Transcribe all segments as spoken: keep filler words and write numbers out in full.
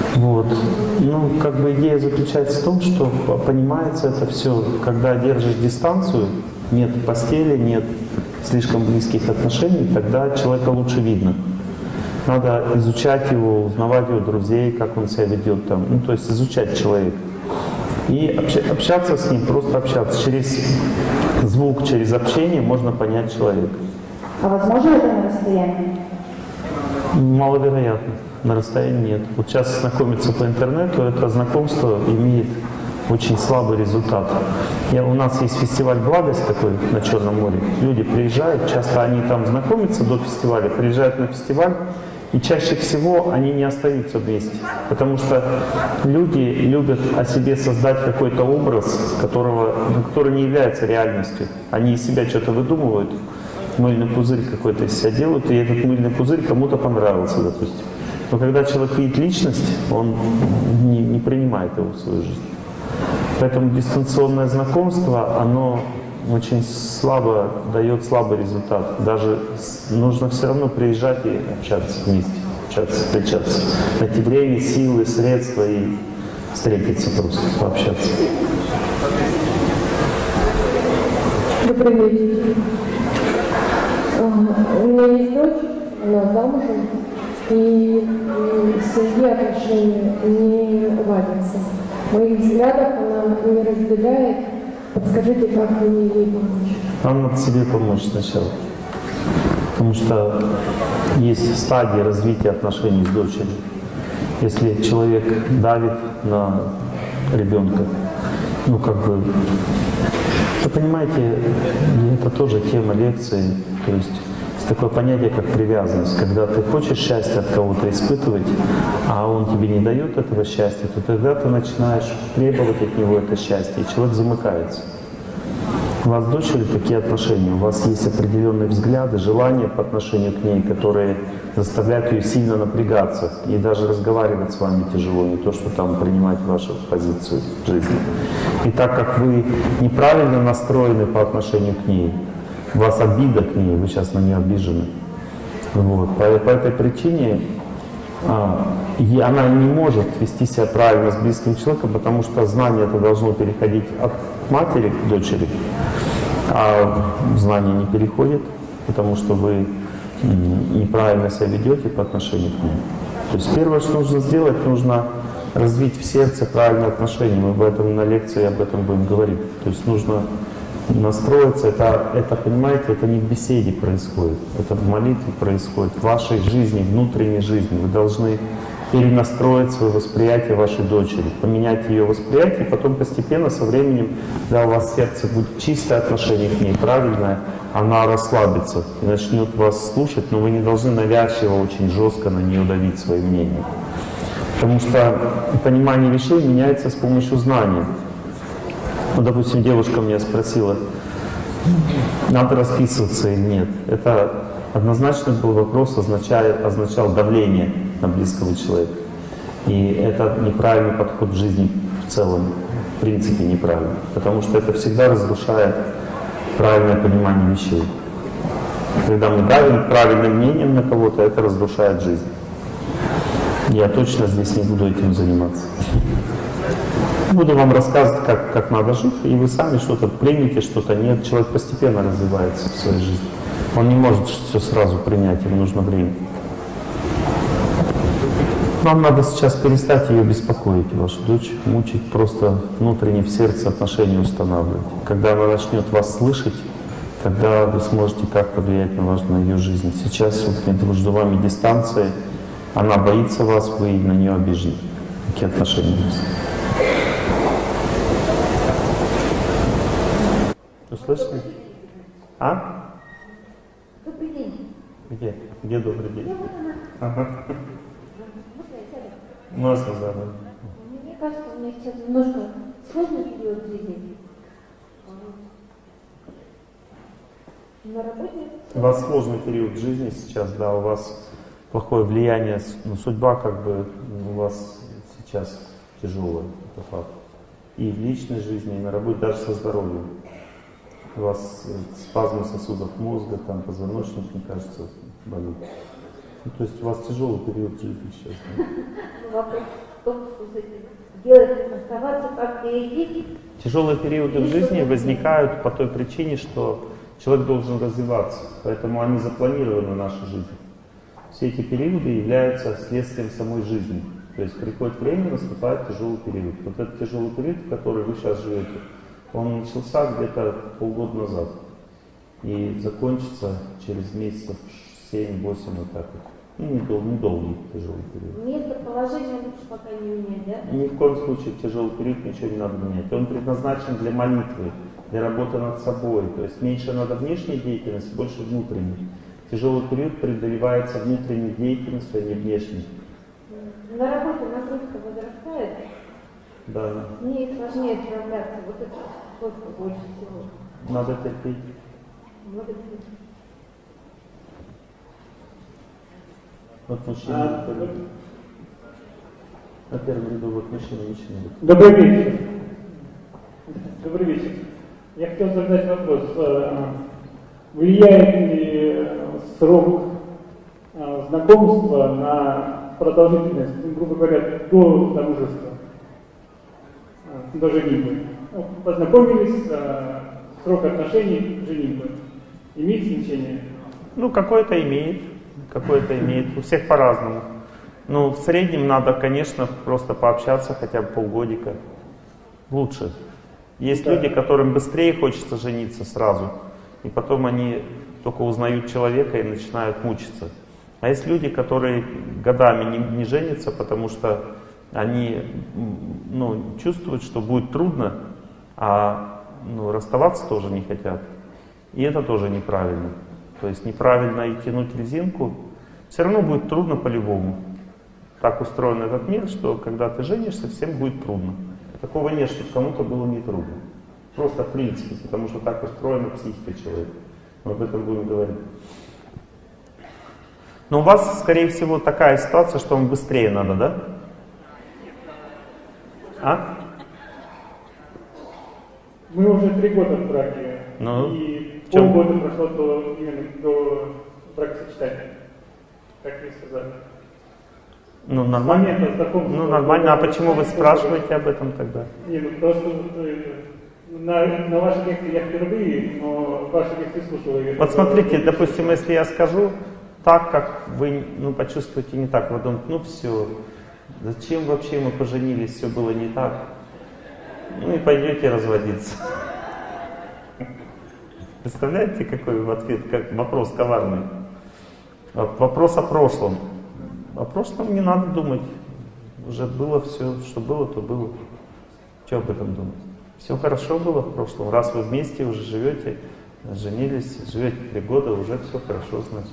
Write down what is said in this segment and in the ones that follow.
Вот. Ну, как бы идея заключается в том, что понимается это все, когда держишь дистанцию, нет постели, нет слишком близких отношений, тогда человека лучше видно. Надо изучать его, узнавать его друзей, как он себя ведет там, ну, то есть изучать человека. И общаться с ним, просто общаться. Через звук, через общение можно понять человека. А возможно это на расстоянии? Маловероятно. На расстоянии нет. Вот сейчас знакомиться по интернету, это знакомство имеет очень слабый результат. Я, у нас есть фестиваль «Благость» такой на Черном море. Люди приезжают, часто они там знакомятся до фестиваля, приезжают на фестиваль, и чаще всего они не остаются вместе. Потому что люди любят о себе создать какой-то образ, которого, который не является реальностью. Они из себя что-то выдумывают, мыльный пузырь какой-то из себя делают, и этот мыльный пузырь кому-то понравился, допустим. Но когда человек видит личность, он не, не принимает его в свою жизнь. Поэтому дистанционное знакомство, оно очень слабо, дает слабый результат. Даже нужно все равно приезжать и общаться вместе, общаться, встречаться. Найти время, силы, средства и встретиться просто, пообщаться. Добрый вечер. У меня есть дочь, она замужем, и в семье отношения не ладятся. Моих взглядов она не разделяет. Подскажите, как мне ей помочь? Вам надо себе помочь сначала. Потому что есть стадии развития отношений с дочерью. Если человек давит на ребенка, ну как бы, вы понимаете, это тоже тема лекции. То есть есть такое понятие, как привязанность. Когда ты хочешь счастья от кого-то испытывать, а он тебе не дает этого счастья, то тогда ты начинаешь требовать от него это счастье, и человек замыкается. У вас с дочерью такие отношения, у вас есть определенные взгляды, желания по отношению к ней, которые заставляют ее сильно напрягаться, и даже разговаривать с вами тяжело, не то, что там принимать вашу позицию в жизни. И так как вы неправильно настроены по отношению к ней, у вас обида к ней, вы сейчас на нее обижены. Вот. По, по этой причине а, и она не может вести себя правильно с близким человеком, потому что знание это должно переходить от матери к дочери, а знание не переходит, потому что вы неправильно себя ведете по отношению к ней. То есть первое, что нужно сделать, нужно развить в сердце правильное отношение. Мы об этом на лекции об этом будем говорить. То есть нужно настроиться, это, это, понимаете, это не в беседе происходит, это в молитве происходит, в вашей жизни, внутренней жизни. Вы должны перенастроить свое восприятие вашей дочери, поменять ее восприятие, и потом постепенно, со временем, когда у вас в сердце будет чистое отношение к ней, правильное, она расслабится и начнет вас слушать, но вы не должны навязчиво, очень жестко на нее давить своим мнением. Потому что понимание вещей меняется с помощью знания. Ну, допустим, девушка меня спросила, надо расписываться или нет. Это однозначно был вопрос, означает, означал давление на близкого человека. И это неправильный подход в жизни в целом, в принципе неправильный. Потому что это всегда разрушает правильное понимание вещей. Когда мы давим правильным мнением на кого-то, это разрушает жизнь. Я точно здесь не буду этим заниматься. Буду вам рассказывать, как, как надо жить, и вы сами что-то примете, что-то нет. Человек постепенно развивается в своей жизни. Он не может все сразу принять, ему нужно время. Вам надо сейчас перестать ее беспокоить, вашу дочь, мучить, просто внутренне в сердце отношения устанавливать. Когда она начнет вас слышать, тогда вы сможете как-то влиять на, вас, на ее жизнь. Сейчас вот между вами дистанция, она боится вас, вы на нее обижены. Какие отношения у вас? Услышали? А? Добрый день. Где? Где добрый день? Я вот она. Ага. Можно я сяду? Можно, да, да. Мне кажется, у меня сейчас немножко сложный период жизни. На работе. У вас сложный период жизни сейчас, да, у вас плохое влияние, ну, судьба как бы у вас сейчас тяжелая, это факт. И в личной жизни, и на работе, даже со здоровьем. У вас спазмы сосудов мозга, там позвоночник, мне кажется, болит. Ну, то есть у вас тяжелый период жизни сейчас. Да? том, что с этим делать, оставаться как ты есть. Тяжелые периоды в жизни возникают по той причине, что человек должен развиваться, поэтому они запланированы в нашей жизни. Все эти периоды являются следствием самой жизни. То есть приходит время, наступает тяжелый период. Вот этот тяжелый период, в который вы сейчас живете, он начался где-то полгода назад и закончится через месяцев семь-восемь, вот так вот. Ну, недолгий, недолгий тяжелый период. Местоположение лучше пока не менять, да? Ни в коем случае в тяжелый период ничего не надо менять. Он предназначен для молитвы, для работы над собой. То есть меньше надо внешней деятельности, больше внутренней. Тяжелый период преодолевается внутренней деятельностью, а не внешней. На работе нагрузка возрастает, Да. мне сложнее справляться. Вот это сколько больше всего. Надо терпеть. Надо терпеть. Вот мужчина. А, На первом ряду вот мужчина, мужчина. Добрый вечер. Добрый вечер. Я хотел задать вопрос. А, Влияет ли срок а, знакомства на продолжительность, ну, грубо говоря, до замужества, а, до женитьбы? Ну, познакомились, а, срок отношений, женитьбы. Имеет значение? Ну, какое-то имеет, какое-то имеет. У всех по-разному. Ну, в среднем надо, конечно, просто пообщаться хотя бы полгодика. Лучше. Есть Да. люди, которым быстрее хочется жениться сразу, и потом они только узнают человека и начинают мучиться. А есть люди, которые годами не, не женятся, потому что они ну, чувствуют, что будет трудно, а ну, расставаться тоже не хотят. И это тоже неправильно. То есть неправильно и тянуть резинку, все равно будет трудно по-любому. Так устроен этот мир, что когда ты женишься, всем будет трудно. Такого нет, чтобы кому-то было не трудно. Просто в принципе, потому что так устроена психика человека. Мы об этом будем говорить. Но у вас, скорее всего, такая ситуация, что вам быстрее надо, да? А? Мы уже три года в браке, Ну, и в чем? полгода прошло до, именно до бракосочетания, как вы сказали. Ну, С нормально. момента знакомства Ну, нормально. А до- почему вы до- спрашиваете об этом тогда? Не, ну просто э, на, на вашей лекции я впервые, но ваши лекции слушал. и- Вот смотрите, допустим, если я скажу так, как вы ну, почувствуете не так, вы думаете, ну все, зачем вообще мы поженились, все было не так. Ну и пойдете разводиться. Представляете, какой в ответ, как вопрос коварный? Вопрос о прошлом. О прошлом не надо думать. Уже было все, что было, то было. Что об этом думать? Все хорошо было в прошлом. Раз вы вместе уже живете, женились, живете три года, уже все хорошо, значит.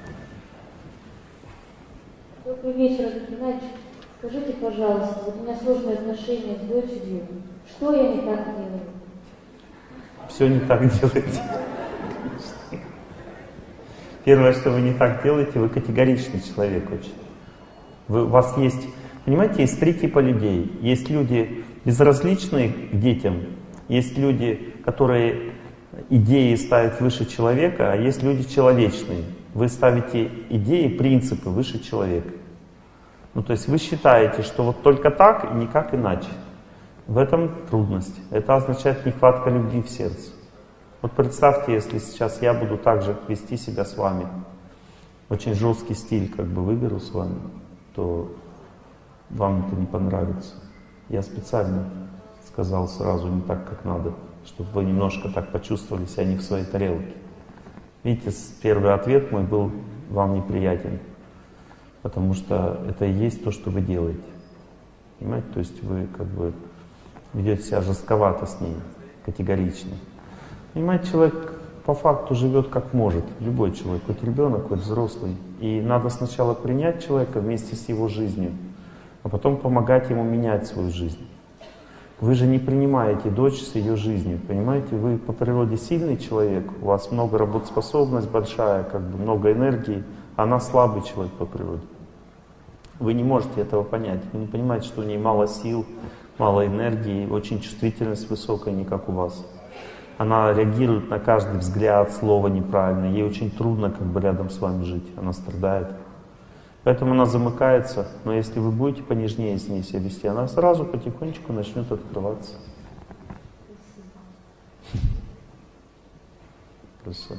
Добрый вечер, Олег Геннадьевич. Скажите, пожалуйста, вот у меня сложные отношения с дочерью. Что я не так делаю? Все не так делаете. Первое, что вы не так делаете, вы категоричный человек очень. Вы, у вас есть, понимаете, есть три типа людей. Есть люди безразличные к детям, есть люди, которые идеи ставят выше человека, а есть люди человечные. Вы ставите идеи, принципы выше человека. Ну, то есть вы считаете, что вот только так и никак иначе. В этом трудность. Это означает нехватка любви в сердце. Вот представьте, если сейчас я буду так же вести себя с вами, очень жесткий стиль как бы выберу с вами, то вам это не понравится. Я специально сказал сразу не так, как надо, чтобы вы немножко так почувствовали себя не в своей тарелке. Видите, первый ответ мой был вам неприятен, потому что это и есть то, что вы делаете. Понимаете? То есть вы как бы ведете себя жестковато с ней, категорично. Понимаете, человек по факту живет как может, любой человек, хоть ребенок, хоть взрослый. И надо сначала принять человека вместе с его жизнью, а потом помогать ему менять свою жизнь. Вы же не принимаете дочь с ее жизнью, понимаете? Вы по природе сильный человек, у вас много работоспособность большая, как бы много энергии, а она слабый человек по природе. Вы не можете этого понять, вы не понимаете, что у нее мало сил, мало энергии, очень чувствительность высокая, не как у вас. Она реагирует на каждый взгляд, слово неправильно, ей очень трудно как бы рядом с вами жить, она страдает. Поэтому она замыкается, но если вы будете понежнее с ней себя вести, она сразу потихонечку начнет открываться. Хорошо.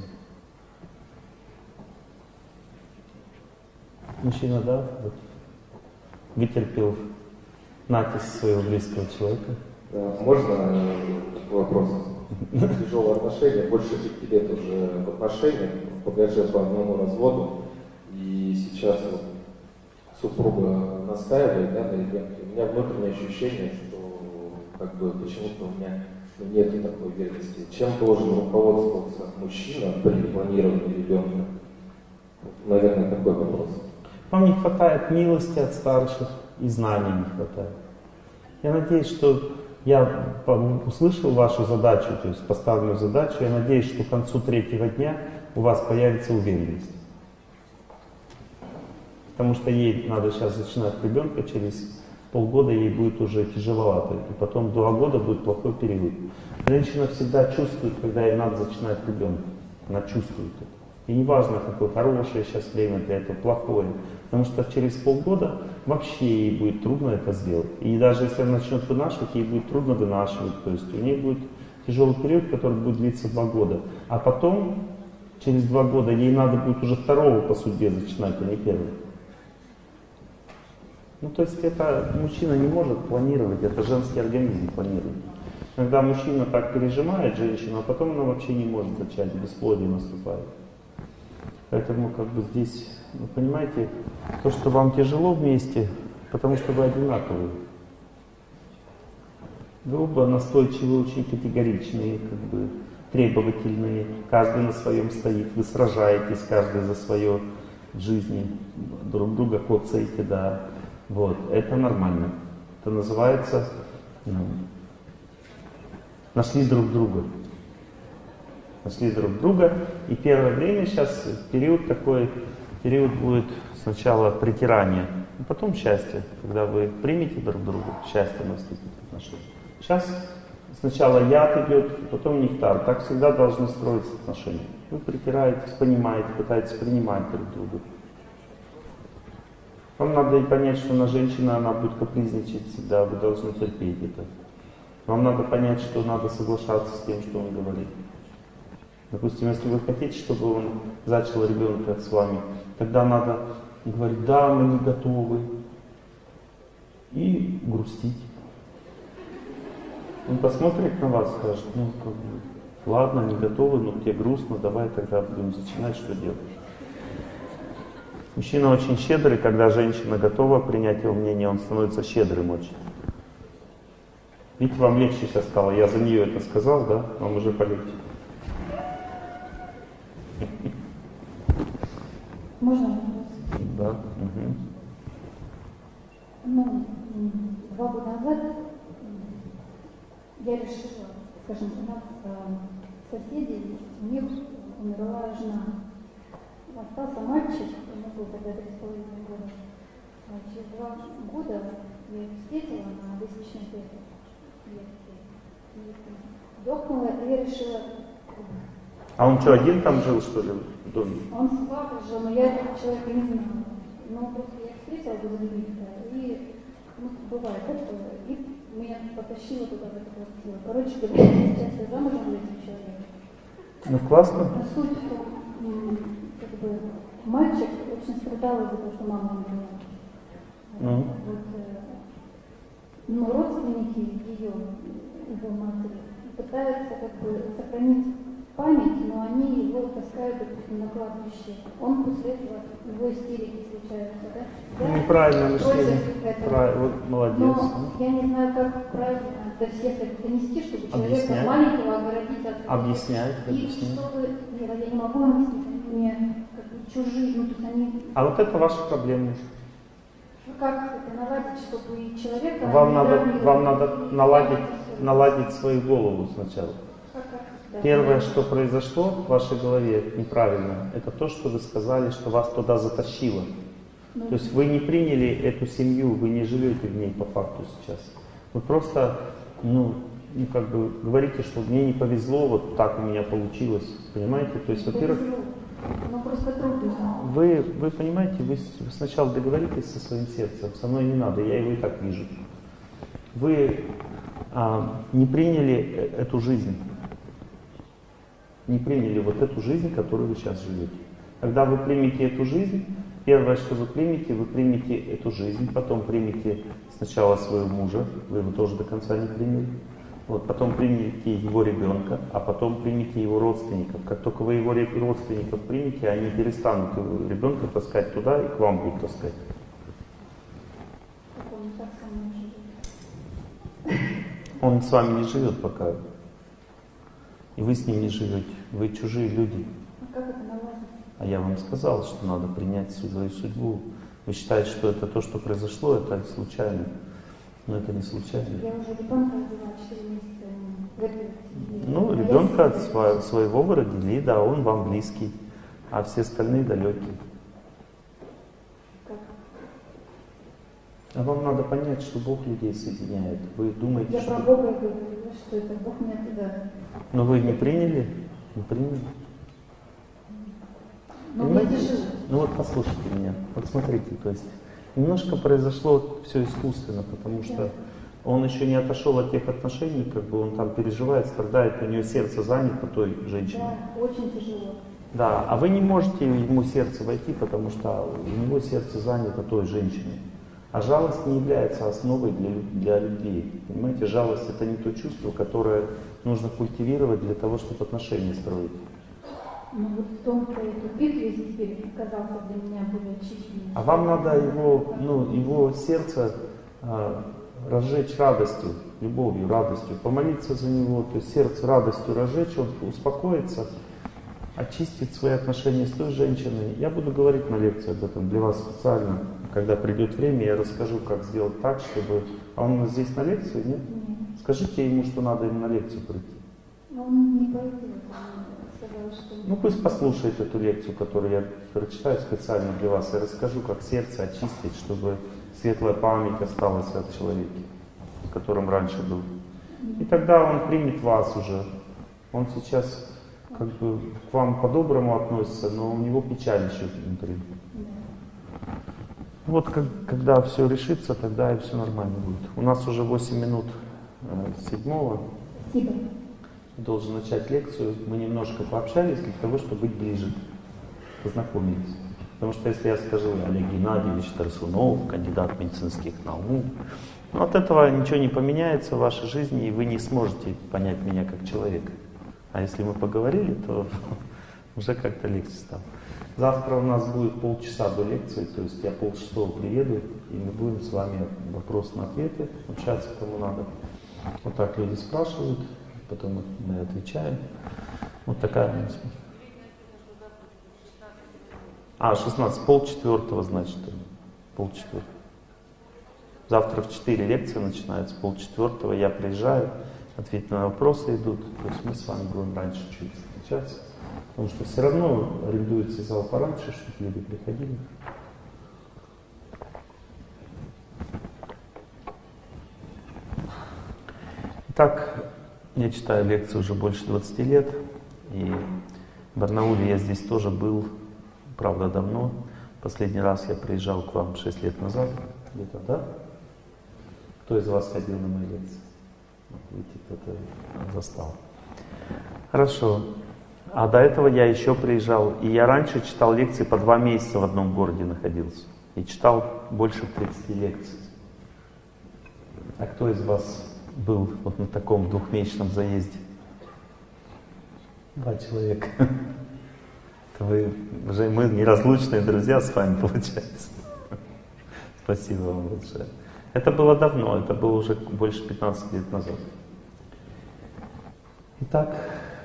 Мужчина, да, вот, вытерпел натиск своего близкого человека. Можно вопрос? Тяжелые отношения, больше пяти лет уже в отношениях, в багаже по одному разводу, и сейчас вот супруга настаивает, да, на ребенке. У меня внутреннее ощущение, что как бы почему-то у меня нет такой уверенности. Чем должен руководствоваться мужчина при планировании ребенка? Наверное, такой вопрос. Вам не хватает милости от старших и знаний не хватает. Я надеюсь, что я услышал вашу задачу, то есть поставленную задачу. Я надеюсь, что к концу третьего дня у вас появится уверенность. Потому что ей надо сейчас зачинать ребенка, через полгода ей будет уже тяжеловато. И потом два года будет плохой период. Женщина всегда чувствует, когда ей надо зачинать ребенка. Она чувствует это. И не важно, какое хорошее сейчас время для этого, плохое. Потому что через полгода вообще ей будет трудно это сделать. И даже если она начнет вынашивать, ей будет трудно вынашивать. То есть у нее будет тяжелый период, который будет длиться два года. А потом, через два года, ей надо будет уже второго по судьбе зачинать, а не первого. Ну, то есть это мужчина не может планировать, это женский организм планирует. Когда мужчина так пережимает женщину, а потом она вообще не может зачать, бесплодие наступает. Поэтому как бы здесь, вы понимаете, то, что вам тяжело вместе, потому что вы одинаковые. Вы оба настойчивые, очень категоричные, как бы требовательные, каждый на своем стоит, вы сражаетесь, каждый за свое в жизни, друг друга коцаете, да. Вот, это нормально. Это называется, ну, нашли друг друга. Нашли друг друга. И первое время сейчас, период такой, период будет сначала притирания, а потом счастье. Когда вы примете друг друга, счастье наступит в отношениях. Сейчас сначала яд идет, потом нектар. Так всегда должны строиться отношения. Вы притираетесь, понимаете, пытаетесь принимать друг друга. Вам надо и понять, что на женщину она будет капризничать всегда, вы должны терпеть это. Вам надо понять, что надо соглашаться с тем, что он говорит. Допустим, если вы хотите, чтобы он зачал ребенка с вами, тогда надо говорить, да, мы не готовы, и грустить. Он посмотрит на вас, скажет, ну, как бы, ладно, не готовы, но тебе грустно, давай тогда будем зачинать, что делать. Мужчина очень щедрый, когда женщина готова принять его мнение, он становится щедрым очень. Видите, вам легче сейчас стало, я за нее это сказал, да, вам уже полегче. Можно вопрос? Да. Угу. Ну, два года назад я решила, скажем, у нас э, соседи, у них умерла жена. Остался мальчик, ему был тогда три с половиной года. А через два года я их встретила на лестничной клетке. И ёкнула, и я решила... А он что, один там жил, что ли, в доме? Он с папой жил, но я этого человека не знала. Но просто я их встретила возле лифта, и, ну, бывает такое, и меня потащило туда, в эту квартиру. Короче говоря, сейчас я замужем за этим человеком. Ну, классно. На суть, что как бы, мальчик очень страдал из-за того, что мама умерла. Mm. Вот, э, ну, родственники ее, его матери, пытаются как бы сохранить память, но они его таскают, допустим, на кладбище. Он после этого, его истерики случаются, да? Ну, неправильное мышление. Прав... Вот, молодец. Но я не знаю, как правильно до всех это донести, чтобы человека Объясняй. маленького огородить от... Объясняй, И объясняй. чтобы... Нет, я не могу объяснить, они мне как бы чужие, ну, то есть они... А вот это ваша проблема уже. Ну, как это наладить, чтобы и человека... Вам надо, травмировать, вам надо и наладить, всё. наладить свою голову сначала. Как- как, да. Первое, что произошло в вашей голове неправильно, это то, что вы сказали, что вас туда затащило. Ну, То есть вы не приняли эту семью, вы не живете в ней по факту сейчас. Вы просто, ну, ну как бы говорите, что мне не повезло, вот так у меня получилось. Понимаете? То есть, во-первых, Ну, просто трудно. Вы, вы понимаете, вы с- сначала договоритесь со своим сердцем, со мной не надо, я его и так вижу. Вы а, не приняли э- эту жизнь, не приняли вот эту жизнь, которую вы сейчас живете. Когда вы примете эту жизнь, первое, что вы примете, вы примете эту жизнь, потом примете сначала своего мужа, вы его тоже до конца не приняли, вот, потом примите его ребенка, а потом примите его родственников. Как только вы его ре- родственников примете, они перестанут его ребенка таскать туда и к вам будут таскать. Как он так со мной живет. Он с вами не живет пока, и вы с ним не живете, вы чужие люди. А как это наладить? А я вам сказал, что надо принять свою судьбу. Вы считаете, что это то, что произошло, это случайно. Но это не случайно. Я уже ребенка родила четыре месяца ему в этой семье. Ну, А я ребенка от себе- сва- своего вы родили, да, он вам близкий, а все остальные далекие. Как? А вам надо понять, что Бог людей соединяет. Вы думаете, Я что... про Бога говорю, что это Бог меня туда. Но вы не приняли? Не приняли? Но мне Понимаете? тяжело. Ну вот послушайте меня, вот смотрите, то есть немножко произошло все искусственно, потому что он еще не отошел от тех отношений, как бы он там переживает, страдает, у нее сердце занято той женщиной. Да, очень тяжело. Да, а вы не можете ему сердце войти, потому что у него сердце занято той женщиной. А жалость не является основой для, для любви. Понимаете, жалость это не то чувство, которое нужно культивировать для того, чтобы отношения строить. Но вот в том-то и тупик весь теперь оказался для меня более очевидным. А вам надо его, ну, его сердце а, разжечь радостью, любовью, радостью, помолиться за него, то есть сердце радостью разжечь, он успокоится, очистит свои отношения с той женщиной. Я буду говорить на лекции об этом для вас специально. Когда придет время, я расскажу, как сделать так, чтобы... А он здесь на лекции, нет? Нет. Скажите ему, что надо им на лекцию прийти. Но он не пойдет, он сказал, что... Ну пусть послушает эту лекцию, которую я прочитаю специально для вас. Я расскажу, как сердце очистить, чтобы светлая память осталась от человека, с которым раньше был. И тогда он примет вас уже. Он сейчас как бы к вам по-доброму относится, но у него печаль еще внутри. Вот как, когда все решится, тогда и все нормально будет. У нас уже восемь минут э, седьмого. Спасибо. Должен начать лекцию. Мы немножко пообщались для того, чтобы быть ближе, познакомились. Потому что если я скажу Олег Геннадьевич Тарсунов, кандидат медицинских наук, ну, от этого ничего не поменяется в вашей жизни, и вы не сможете понять меня как человека. А если мы поговорили, то уже как-то легче стало. Завтра у нас будет полчаса до лекции, то есть я полшестого приеду, и мы будем с вами вопрос на ответы общаться, кому надо. Вот так люди спрашивают, потом мы отвечаем. Вот такая у нас. А, шестнадцать, полчетвертого, значит, полчетвертого. Завтра в четыре лекции начинается, полчетвертого я приезжаю, ответы на вопросы идут, то есть мы с вами будем раньше чуть встречаться. Потому что все равно арендуется зал пораньше, чтобы люди приходили. Итак, я читаю лекции уже больше двадцати лет, и в Барнауле я здесь тоже был, правда, давно. Последний раз я приезжал к вам шесть лет назад, где-то, да? Кто из вас ходил на мои лекции? Видите, кто-то застал. Хорошо. А до этого я еще приезжал, и я раньше читал лекции по два месяца в одном городе находился. И читал больше тридцати лекций. А кто из вас был вот на таком двухмесячном заезде? Два человека. Это вы уже, мы неразлучные друзья с вами, получается. Спасибо вам большое. Это было давно, это было уже больше пятнадцати лет назад. Итак,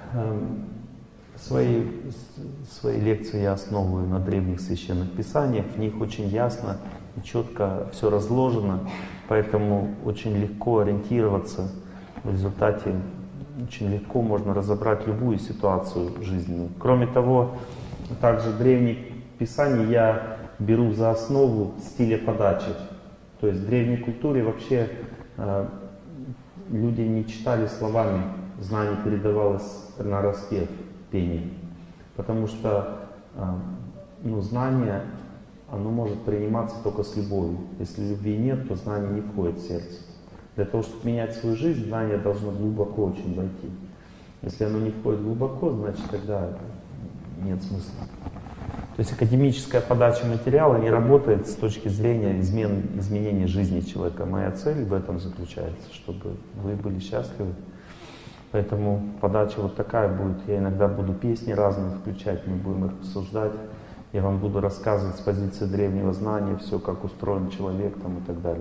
свои, свои лекции я основываю на древних священных писаниях. В них очень ясно и четко все разложено, поэтому очень легко ориентироваться. В результате очень легко можно разобрать любую ситуацию жизненную. Кроме того, также древние писания я беру за основу стиля подачи. То есть в древней культуре вообще э, люди не читали словами, знание передавалось на распев, пение. Потому что ну, знание, оно может приниматься только с любовью. Если любви нет, то знание не входит в сердце. Для того, чтобы менять свою жизнь, знание должно глубоко очень войти. Если оно не входит глубоко, значит тогда нет смысла. То есть академическая подача материала не работает с точки зрения измен, изменения жизни человека. Моя цель в этом заключается, чтобы вы были счастливы. Поэтому подача вот такая будет. Я иногда буду песни разные включать, мы будем их обсуждать. Я вам буду рассказывать с позиции древнего знания все, как устроен человек там, и так далее.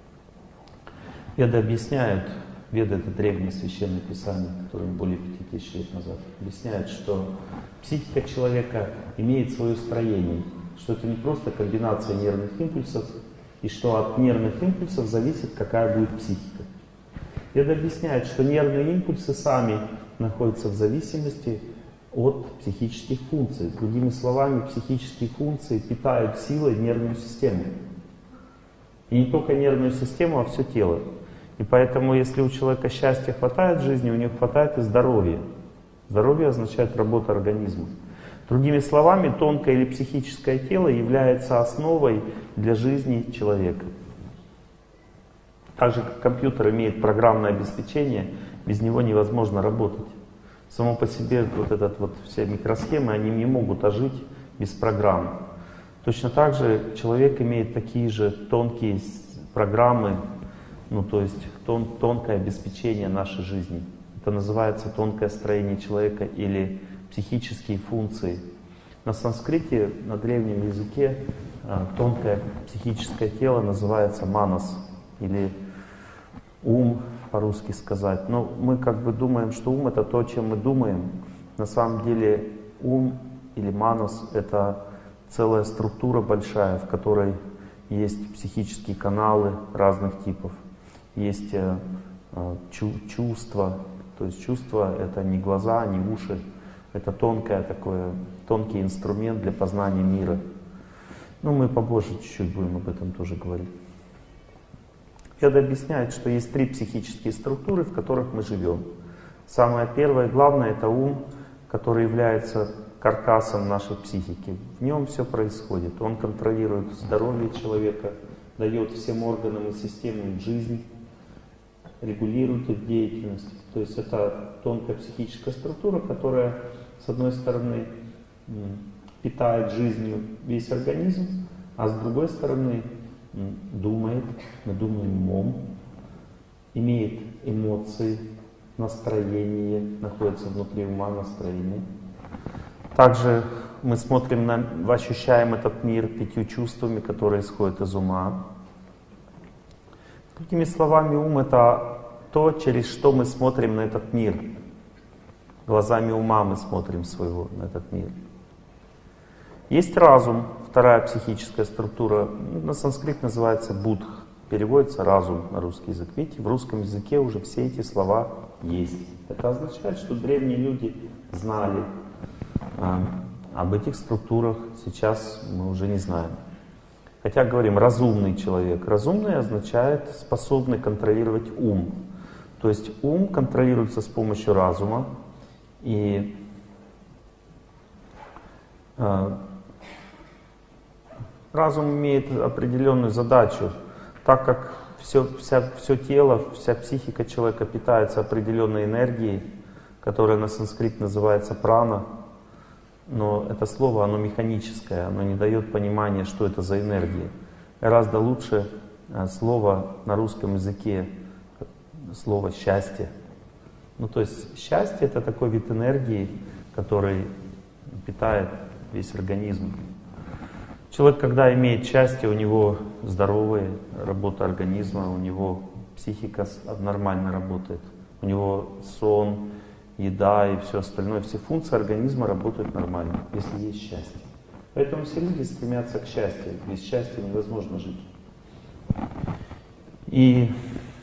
Веды объясняют, Веды — это древнее священное писание, которое более пяти тысяч лет назад, объясняют, что психика человека имеет свое строение, что это не просто комбинация нервных импульсов, и что от нервных импульсов зависит, какая будет психика. Веды объясняют, что нервные импульсы сами находятся в зависимости от психических функций. Другими словами, психические функции питают силой нервную систему. И не только нервную систему, а все тело. И поэтому, если у человека счастья хватает в жизни, у него хватает и здоровья. Здоровье означает работу организма. Другими словами, тонкое или психическое тело является основой для жизни человека. Так же, как компьютер имеет программное обеспечение, без него невозможно работать. Само по себе вот этот вот все микросхемы, они не могут ожить без программ. Точно так же человек имеет такие же тонкие программы, ну то есть тон, тонкое обеспечение нашей жизни. Это называется тонкое строение человека или психические функции. На санскрите, на древнем языке, тонкое психическое тело называется манас, или ум, по-русски сказать. Но мы как бы думаем, что ум — это то, чем мы думаем. На самом деле ум или манас — это целая структура большая, в которой есть психические каналы разных типов, есть э, чу чувства. То есть чувства — это не глаза, не уши, это тонкое такое, тонкий инструмент для познания мира. Ну, мы побольше чуть-чуть будем об этом тоже говорить. Веды объясняют, что есть три психические структуры, в которых мы живем. Самое первое, главное — это ум, который является каркасом нашей психики. В нем все происходит. Он контролирует здоровье человека, дает всем органам и системам жизнь, регулирует их деятельность. То есть это тонкая психическая структура, которая, с одной стороны, питает жизнью весь организм, а с другой стороны, думает, мы думаем умом, имеет эмоции, настроение, находится внутри ума, настроение. Также мы смотрим на, ощущаем этот мир пятью чувствами, которые исходят из ума. Другими словами, ум — это то, через что мы смотрим на этот мир. Глазами ума мы смотрим своего на этот мир. Есть разум, вторая психическая структура, на санскрит называется будх, переводится разум на русский язык. Видите, в русском языке уже все эти слова есть. Это означает, что древние люди знали а, об этих структурах, сейчас мы уже не знаем. Хотя говорим разумный человек. Разумный означает способный контролировать ум. То есть ум контролируется с помощью разума, и а, разум имеет определенную задачу, так как все, вся, все тело, вся психика человека питается определенной энергией, которая на санскрите называется прана, но это слово, оно механическое, оно не дает понимания, что это за энергия. Гораздо лучше слово на русском языке, слово «счастье». Ну то есть счастье — это такой вид энергии, который питает весь организм. Человек, когда имеет счастье, у него здоровая работа организма, у него психика нормально работает, у него сон, еда и все остальное, все функции организма работают нормально, если есть счастье. Поэтому все люди стремятся к счастью. Без счастья невозможно жить. И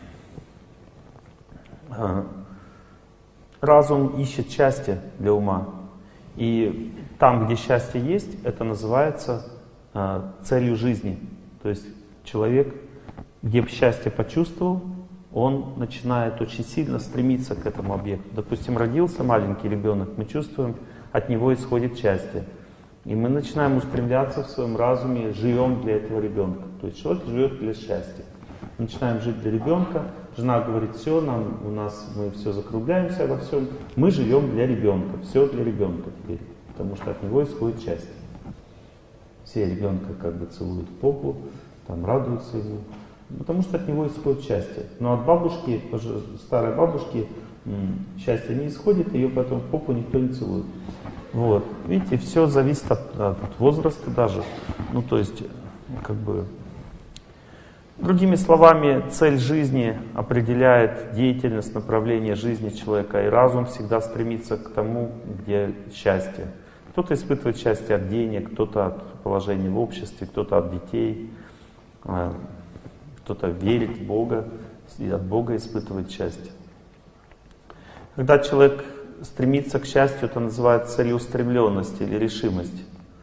а, разум ищет счастье для ума. И там, где счастье есть, это называется а, целью жизни. То есть человек, где бы счастье почувствовал, он начинает очень сильно стремиться к этому объекту. Допустим, родился маленький ребенок, мы чувствуем, от него исходит счастье. И мы начинаем устремляться в своем разуме, живем для этого ребенка. То есть человек живет для счастья. Начинаем жить для ребенка. Жена говорит, все, нам, у нас, мы все закругляемся во всем. Мы живем для ребенка, все для ребенка теперь, потому что от него исходит счастье. Все ребенка как бы целуют в попу, там радуются ему, потому что от него исходит счастье. Но от бабушки, старой бабушки, счастье не исходит, ее потом в попу никто не целует. Вот. Видите, все зависит от, от возраста даже. Ну, то есть, как бы... Другими словами, цель жизни определяет деятельность, направление жизни человека, и разум всегда стремится к тому, где счастье. Кто-то испытывает счастье от денег, кто-то от положения в обществе, кто-то от детей, кто-то верит в Бога, и от Бога испытывает счастье. Когда человек стремится к счастью, это называется целеустремленность или решимость.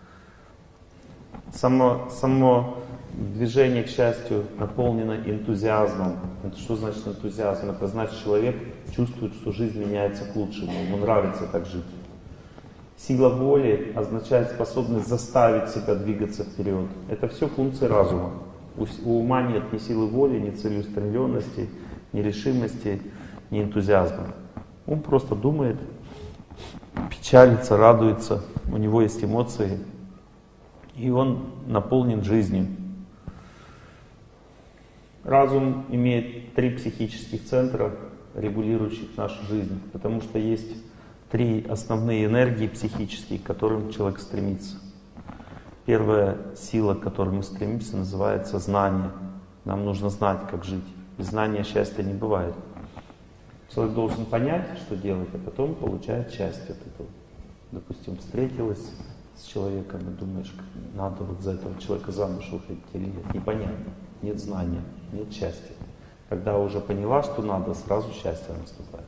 Само, само движение к счастью наполнено энтузиазмом. Это что значит энтузиазм? Это значит, человек чувствует, что жизнь меняется к лучшему, ему нравится так жить. Сила воли означает способность заставить себя двигаться вперед. Это все функции разума. У, у ума нет ни силы воли, ни целеустремленности, ни решимости, ни энтузиазма. Он просто думает, печалится, радуется, у него есть эмоции, и он наполнен жизнью. Разум имеет три психических центра, регулирующих нашу жизнь, потому что есть три основные энергии психические, к которым человек стремится. Первая сила, к которой мы стремимся, называется знание. Нам нужно знать, как жить. Без знания счастья не бывает. Человек должен понять, что делать, а потом получает счастье от этого. Допустим, встретилась с человеком и думаешь, надо вот за этого человека замуж выходить или нет. Непонятно. Нет знания, нет счастья. Когда уже поняла, что надо, сразу счастье наступает.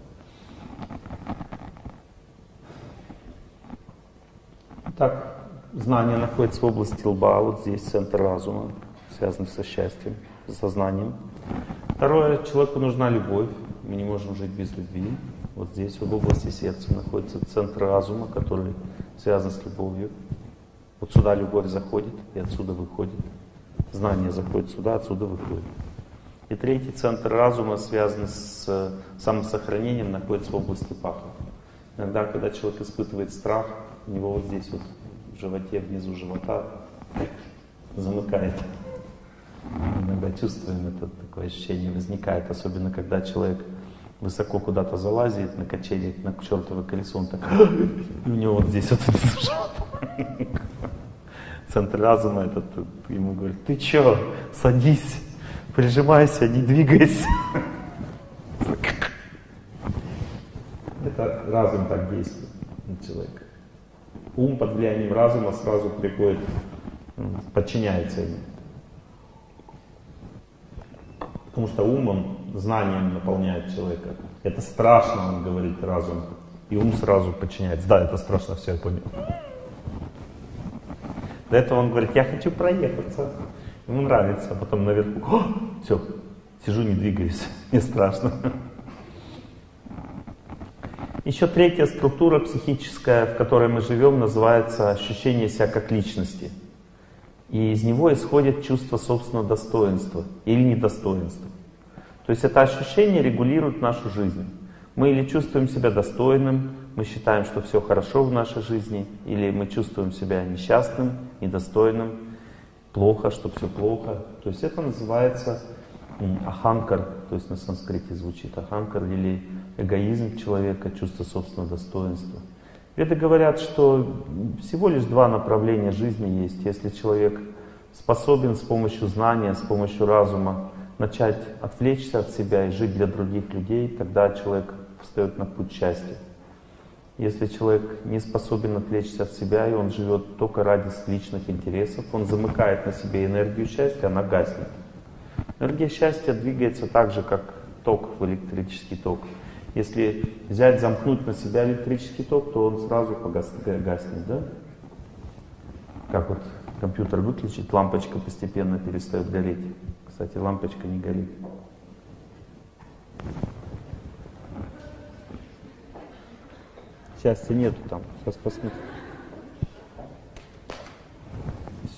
Так, знание находится в области лба, вот здесь центр разума, связанный со счастьем, с сознанием. Второе, человеку нужна любовь, мы не можем жить без любви. Вот здесь, в области сердца, находится центр разума, который связан с любовью. Вот сюда любовь заходит и отсюда выходит. Знание заходит сюда, отсюда выходит. И третий центр разума, связанный с самосохранением, находится в области паха. Иногда, когда человек испытывает страх, у него вот здесь вот в животе, внизу живота замыкает. Иногда чувствуем это, такое ощущение возникает, особенно когда человек высоко куда-то залазит, на качели, на чертово колесо, он так, и у него вот здесь вот внизу живота. Центр разума этот ему говорит, ты чё, садись, прижимайся, не двигайся. Это разум так действует на человека. Ум под влиянием разума сразу приходит, подчиняется ему. Потому что умом, знанием наполняет человека. Это страшно, он говорит, разум. И ум сразу подчиняется. Да, это страшно, все, я понял. До этого он говорит, я хочу проехаться. Ему нравится, а потом наверху, все, сижу, не двигаюсь, мне страшно. Еще третья структура психическая, в которой мы живем, называется ощущение себя как личности. И из него исходит чувство собственного достоинства или недостоинства. То есть это ощущение регулирует нашу жизнь. Мы или чувствуем себя достойным, мы считаем, что все хорошо в нашей жизни, или мы чувствуем себя несчастным, недостойным, плохо, что все плохо. То есть это называется аханкар, то есть на санскрите звучит аханкар, или эгоизм человека, чувство собственного достоинства. Веды говорят, что всего лишь два направления жизни есть. Если человек способен с помощью знания, с помощью разума начать отвлечься от себя и жить для других людей, тогда человек встает на путь счастья. Если человек не способен отвлечься от себя, и он живет только ради личных интересов, он замыкает на себе энергию счастья, она гаснет. Энергия счастья двигается так же, как ток в электрический ток. Если взять, замкнуть на себя электрический ток, то он сразу погаснет, гаснет, да? Как вот компьютер выключить, лампочка постепенно перестает гореть. Кстати, лампочка не горит. Счастья нету там. Сейчас посмотрим.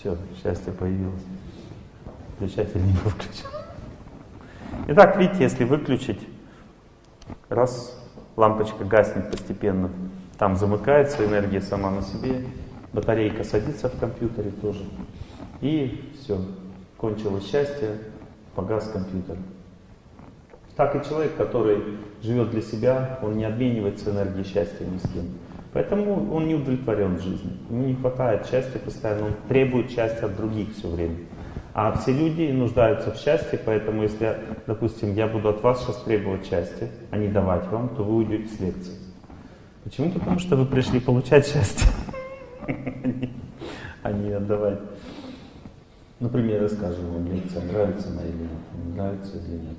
все, счастье появилось. Включатель не был включен. Итак, видите, если выключить, раз, лампочка гаснет постепенно, там замыкается энергия сама на себе, батарейка садится в компьютере тоже, и все, кончилось счастье, погас компьютер. Так и человек, который живет для себя, он не обменивается энергией счастья ни с кем. Поэтому он не удовлетворен в жизни. Ему не хватает счастья постоянно, он требует счастья от других все время. А все люди нуждаются в счастье, поэтому если, допустим, я буду от вас сейчас требовать счастья, а не давать вам, то вы уйдете с лекции. Почему? Потому что вы пришли получать счастье, а не отдавать. Например, расскажем вам, лекция нравится она или нет, не нравится или нет.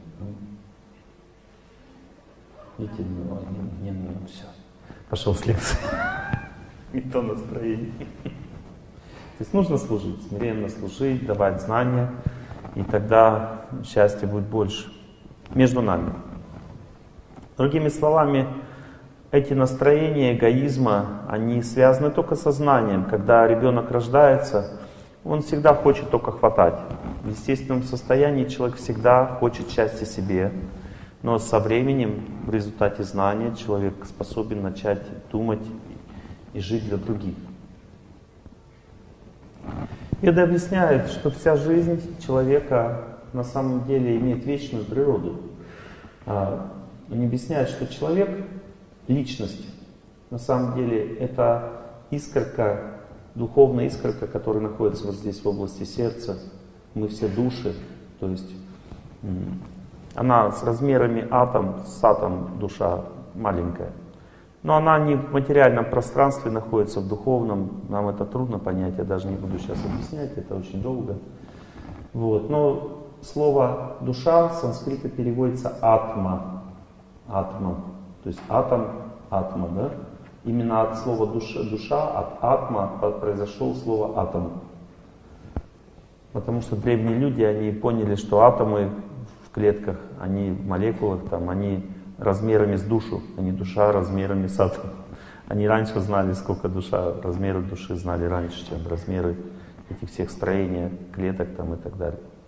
Видите, ну, не, не, не, все. Пошел с лекции. Не то настроение. То есть нужно служить, смиренно служить, давать знания, и тогда счастья будет больше. Между нами. Другими словами, эти настроения эгоизма, они связаны только со знанием. Когда ребенок рождается, он всегда хочет только хватать. В естественном состоянии человек всегда хочет счастья себе. Но со временем, в результате знания, человек способен начать думать и жить для других. Веды объясняют, что вся жизнь человека на самом деле имеет вечную природу. Они объясняют, что человек, личность, на самом деле это искорка, духовная искорка, которая находится вот здесь в области сердца. Мы все души, то есть она с размерами атом, с атом душа маленькая. Но она не в материальном пространстве находится, в духовном. Нам это трудно понять, я даже не буду сейчас объяснять, это очень долго. Вот. Но слово душа с санскрита переводится атма. Атма. То есть атом, атма, да? Именно от слова душа, душа, от атма произошло слово атом. Потому что древние люди, они поняли, что атомы в клетках, они в молекулах, там, они размерами с душу, а не душа размерами с атом. Они раньше знали, сколько душа, размеры души знали раньше, чем размеры этих всех строений клеток там, и так далее.